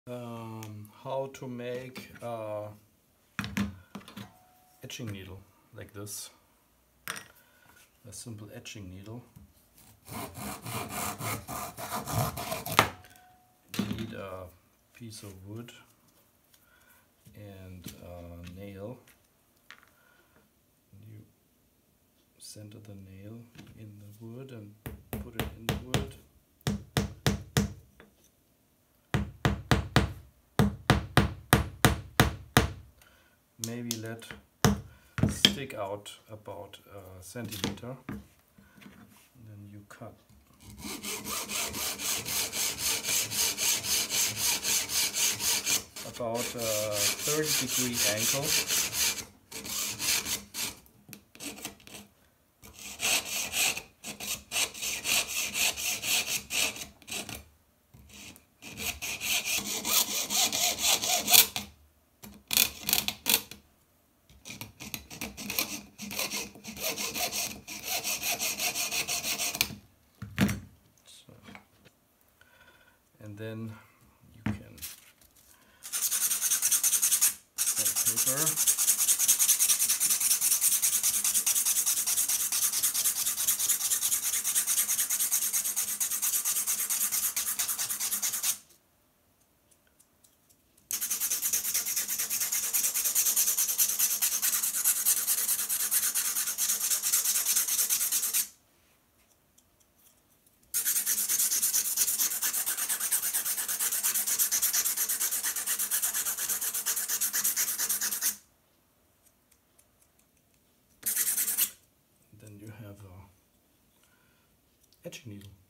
How to make etching needle like this. A simple etching needle. You need a piece of wood and a nail. You center the nail in the wood and put it in the wood. Maybe let stick out about a centimeter. And then you cut. About a 30-degree angle. And then you can cut paper. Then you have a etching needle.